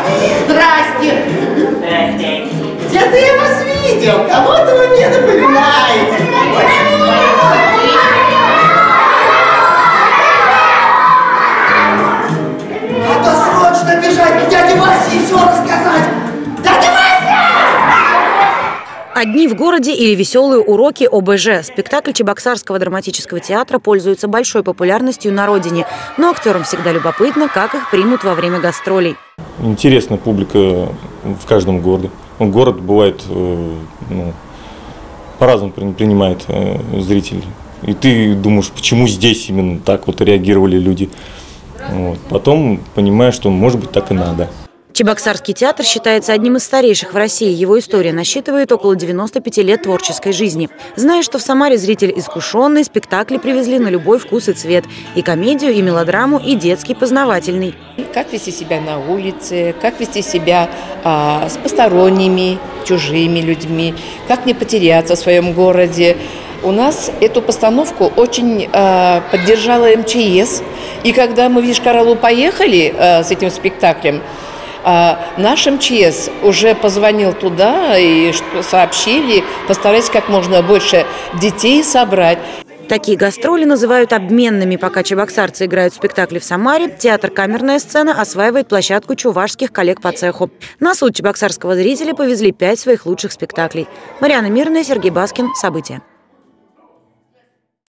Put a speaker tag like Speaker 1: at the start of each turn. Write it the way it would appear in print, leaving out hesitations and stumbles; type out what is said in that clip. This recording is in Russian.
Speaker 1: Здрасте! Здрасте! Где-то я вас видел, кого-то вы мне напоминаете. Надо срочно бежать к дяде Васе и все рассказать. Дядя Вася!
Speaker 2: «Одни в городе» или «Веселые уроки ОБЖ». Спектакль Чебоксарского драматического театра пользуется большой популярностью на родине. Но актерам всегда любопытно, как их примут во время гастролей.
Speaker 3: Интересная публика в каждом городе. Город бывает по-разному принимает зрителей. И ты думаешь, почему здесь именно так вот реагировали люди. Вот. Потом понимаешь, что может быть так и надо.
Speaker 2: Чебоксарский театр считается одним из старейших в России. Его история насчитывает около 95 лет творческой жизни. Зная, что в Самаре зритель искушенный, спектакли привезли на любой вкус и цвет. И комедию, и мелодраму, и детский познавательный.
Speaker 4: Как вести себя на улице, как вести себя с посторонними, чужими людьми, как не потеряться в своем городе. У нас эту постановку очень поддержала МЧС. И когда мы в Йошкар-Олу поехали с этим спектаклем, наш МЧС уже позвонил туда и сообщили, постарайтесь как можно больше детей собрать.
Speaker 2: Такие гастроли называют обменными. Пока чебоксарцы играют в спектакли в Самаре, театр «Камерная сцена» осваивает площадку чувашских коллег по цеху. На суд чебоксарского зрителя повезли 5 своих лучших спектаклей. Марьяна Мирная, Сергей Баскин. События.